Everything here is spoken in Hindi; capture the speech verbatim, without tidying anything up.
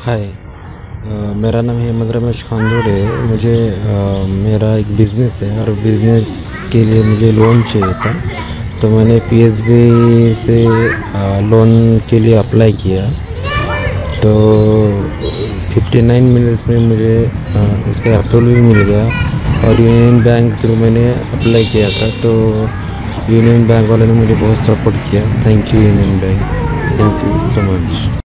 हाय, अ, मेरा नाम हेमंत रमेश खांदोड़े। मुझे अ, मेरा एक बिज़नेस है और बिज़नेस के लिए मुझे लोन चाहिए था। तो मैंने पीएसबी से अ, लोन के लिए अप्लाई किया। तो उनसठ मिनट्स में मुझे अ, उसका अप्रूवल भी मिल गया और यूनियन बैंक थ्रू मैंने अप्लाई किया था। तो यूनियन बैंक वाले ने मुझे बहुत सपोर्ट किया। Thank you Union Bank, thank you so much.